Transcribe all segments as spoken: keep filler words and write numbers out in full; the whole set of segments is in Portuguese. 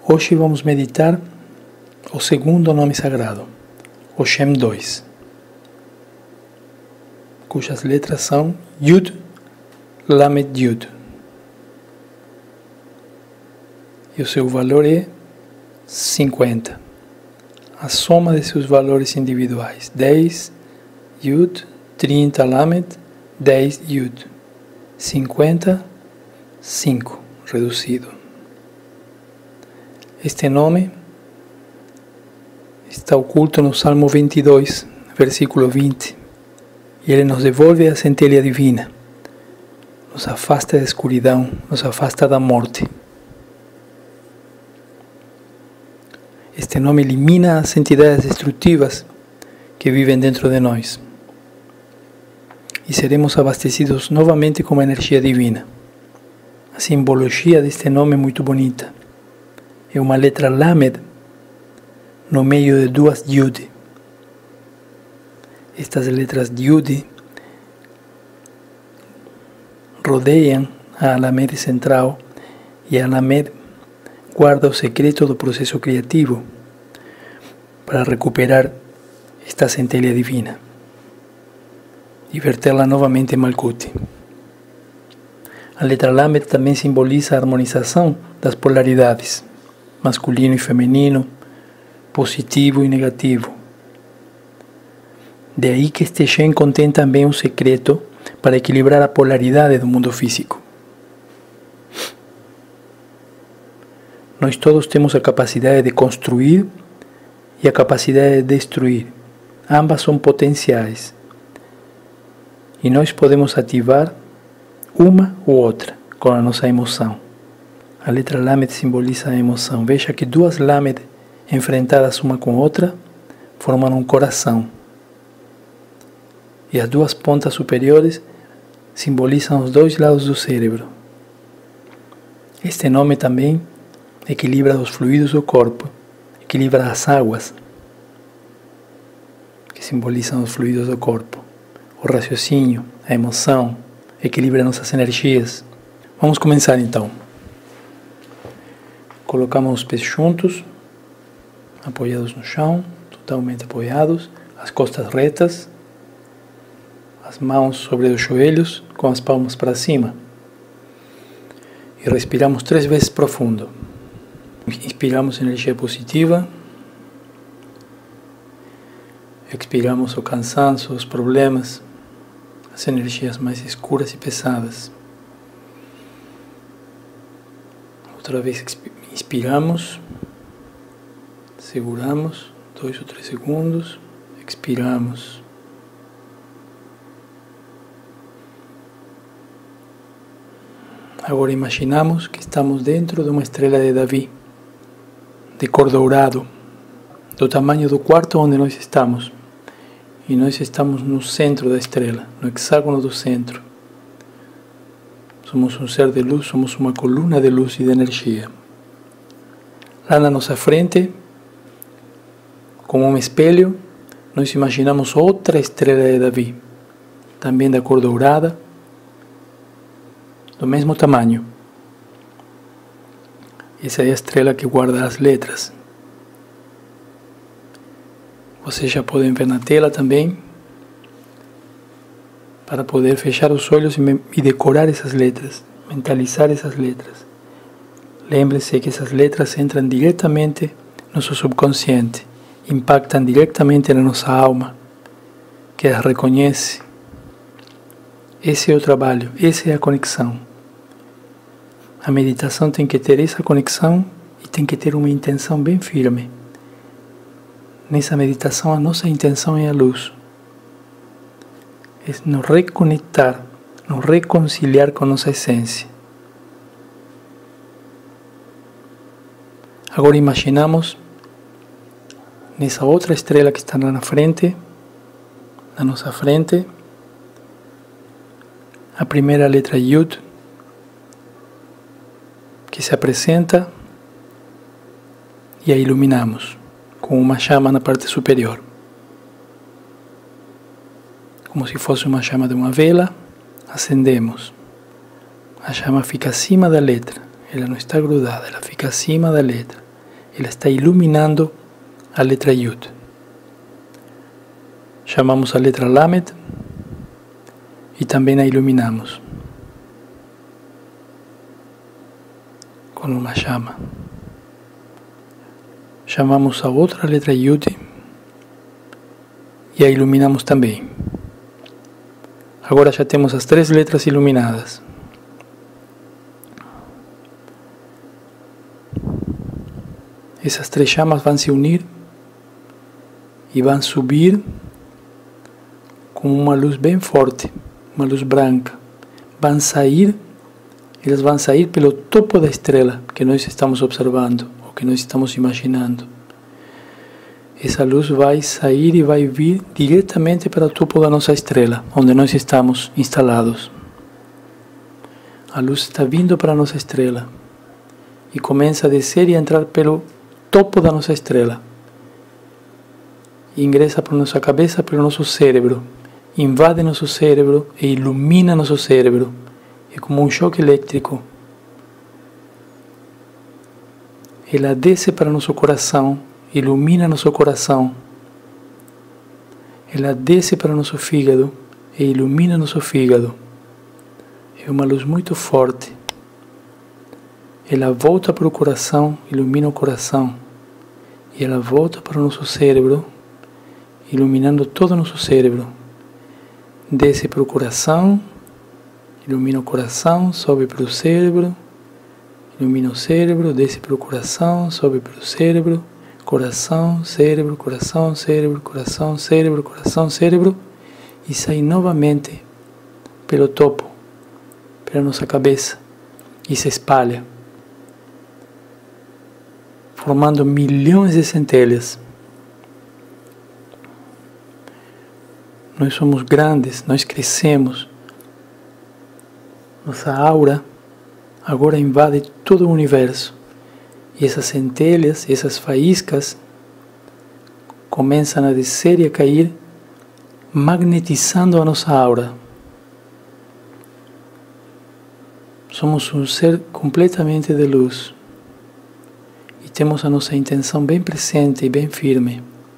Hoje vamos meditar o segundo nome sagrado, o Shem dois, cujas letras são Yud, Lamed Yud. E o seu valor é cinquenta. A soma de seus valores individuais, dez Yud, trinta Lamed, dez Yud, cinquenta, cinco, reduzido. Este nome está oculto no Salmo vinte e dois, versículo vinte, e ele nos devolve a centelha divina, nos afasta da escuridão, nos afasta da morte. Este nome elimina as entidades destrutivas que vivem dentro de nós, e seremos abastecidos novamente com a energia divina. A simbologia deste nome é muito bonita. É uma letra Lamed no meio de duas Yud. Estas letras Yud rodeiam a Lamed central, e a Lamed guarda o secreto do processo criativo para recuperar esta centelha divina e vertê-la novamente em Malkuth. A letra Lamed também simboliza a harmonização das polaridades, masculino e feminino, positivo e negativo. De aí que este Shem contém também um secreto para equilibrar a polaridade do mundo físico. Nós todos temos a capacidade de construir e a capacidade de destruir. Ambas são potenciais. E nós podemos ativar uma ou outra com a nossa emoção. A letra Lamed simboliza a emoção. Veja que duas Lamed enfrentadas uma com outra formam um coração. E as duas pontas superiores simbolizam os dois lados do cérebro. Este nome também equilibra os fluidos do corpo, equilibra as águas, que simbolizam os fluidos do corpo, o raciocínio, a emoção, equilibra nossas energias. Vamos começar então. Colocamos os pés juntos, apoiados no chão, totalmente apoiados, as costas retas, as mãos sobre os joelhos, com as palmas para cima. E respiramos três vezes profundo. Inspiramos energia positiva, expiramos o cansaço, os problemas, as energias mais escuras e pesadas. Outra vez inspiramos, seguramos dois ou três segundos, expiramos. Agora imaginamos que estamos dentro de uma estrela de Davi, de cor dourado, do tamanho do quarto onde nós estamos. E nós estamos no centro da estrela, no hexágono do centro. Somos um ser de luz, somos uma coluna de luz e de energia. Lá na nossa frente, como um espelho, nós imaginamos outra estrela de Davi, também da cor dourada, do mesmo tamanho. Essa é a estrela que guarda as letras. Vocês já podem ver na tela também, para poder fechar os olhos e decorar essas letras, mentalizar essas letras. Lembre-se que essas letras entram diretamente no seu subconsciente, impactam diretamente na nossa alma, que as reconhece. Esse é o trabalho, essa é a conexão. A meditação tem que ter essa conexão e tem que ter uma intenção bem firme. Nessa meditação, a nossa intenção é a luz. É nos reconectar, nos reconciliar com nossa essência. Agora imaginamos nessa outra estrela que está lá na frente, na nossa frente, a primeira letra Yud, que se apresenta, e a iluminamos com uma chama na parte superior. Como se fosse uma chama de uma vela, acendemos. A chama fica acima da letra, ela não está grudada, ela fica acima da letra. ela está iluminando a letra Yud. Chamamos a letra Lamed e também a iluminamos com uma chama. Chamamos a outra letra Yud e a iluminamos também. Agora já temos as três letras iluminadas. Essas três chamas vão se unir e vão subir com uma luz bem forte, uma luz branca. Vão sair, elas vão sair pelo topo da estrela que nós estamos observando, ou que nós estamos imaginando. Essa luz vai sair e vai vir diretamente para o topo da nossa estrela, onde nós estamos instalados. A luz está vindo para a nossa estrela e começa a descer e a entrar pelo topo da nossa estrela. E ingressa por nossa cabeça, pelo nosso cérebro, invade nosso cérebro e ilumina nosso cérebro. É como um choque elétrico. Ela desce para nosso coração, ilumina nosso coração. Ela desce para nosso fígado e ilumina nosso fígado. É uma luz muito forte. Ela volta para o coração, ilumina o coração. E ela volta para o nosso cérebro, iluminando todo o nosso cérebro. Desce para o coração, ilumina o coração, sobe para o cérebro, ilumina o cérebro, desce para o coração, sobe para o cérebro, coração, cérebro, coração, cérebro, coração, cérebro, coração, cérebro, e sai novamente pelo topo, pela nossa cabeça, e se espalha, formando milhões de centelhas. Nós somos grandes, nós crescemos. Nossa aura agora invade todo o universo. E essas centelhas, essas faíscas, começam a descer e a cair, magnetizando a nossa aura. Somos um ser completamente de luz. E temos a nossa intenção bem presente e bem firme.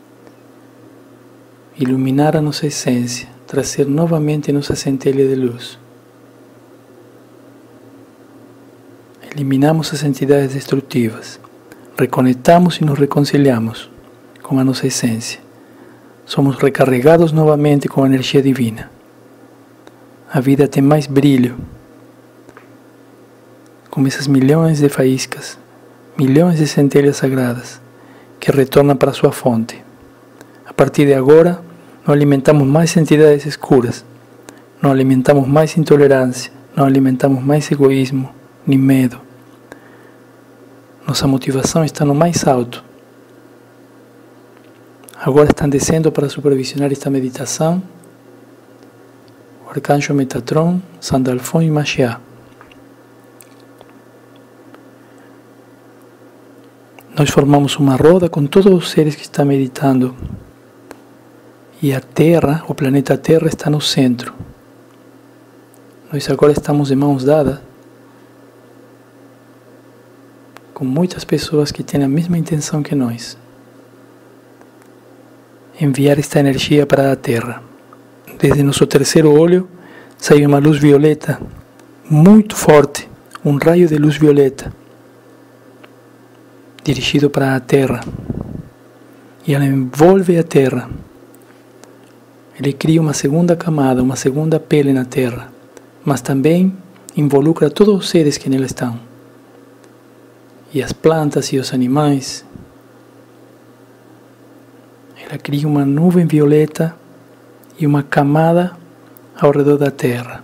Iluminar a nossa essência, trazer novamente nossa centelha de luz. Eliminamos as entidades destrutivas, reconectamos e nos reconciliamos com a nossa essência. Somos recarregados novamente com a energia divina. A vida tem mais brilho, como essas milhões de faíscas, milhões de centelhas sagradas que retornam para sua fonte. A partir de agora, não alimentamos mais entidades escuras, não alimentamos mais intolerância, não alimentamos mais egoísmo, nem medo. Nossa motivação está no mais alto. Agora estão descendo para supervisionar esta meditação o Arcanjo Metatron, Sandalfon e Mashiach. Nós formamos uma roda com todos os seres que estão meditando. E a Terra, o planeta Terra, está no centro. Nós agora estamos de mãos dadas com muitas pessoas que têm a mesma intenção que nós. Enviar esta energia para a Terra. Desde nosso terceiro olho sai uma luz violeta muito forte, um raio de luz violeta dirigido para a Terra. E ela envolve a Terra. Ele cria uma segunda camada, uma segunda pele na Terra, mas também involucra todos os seres que nela estão. E as plantas e os animais. Ela cria uma nuvem violeta e uma camada ao redor da Terra.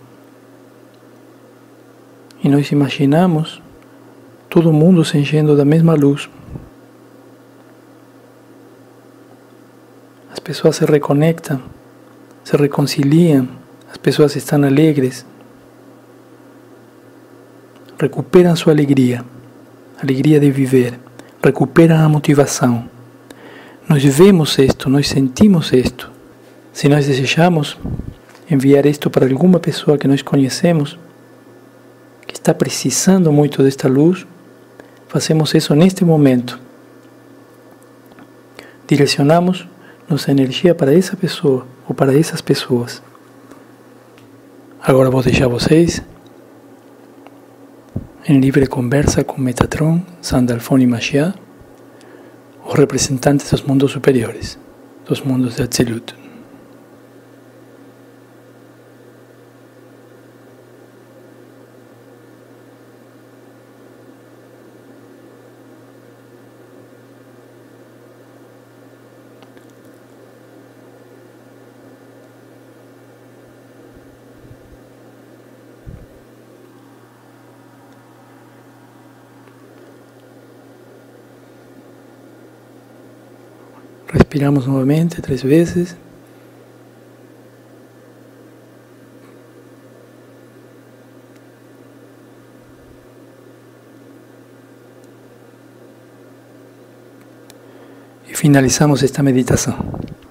E nós imaginamos todo mundo se enchendo da mesma luz. As pessoas se reconectam, se reconciliam, as pessoas estão alegres, recuperam sua alegria, alegria de viver, recuperam a motivação. Nós vemos isto, nós sentimos isto. Se nós desejamos enviar isto para alguma pessoa que nós conhecemos, que está precisando muito desta luz, fazemos isso neste momento. direcionamos nossa energia para essa pessoa ou para essas pessoas. Agora vou deixar vocês em livre conversa com Metatron, Sandalphon e Mashiach, os representantes dos mundos superiores, dos mundos de Atzilut. Respiramos novamente três vezes. E finalizamos esta meditação.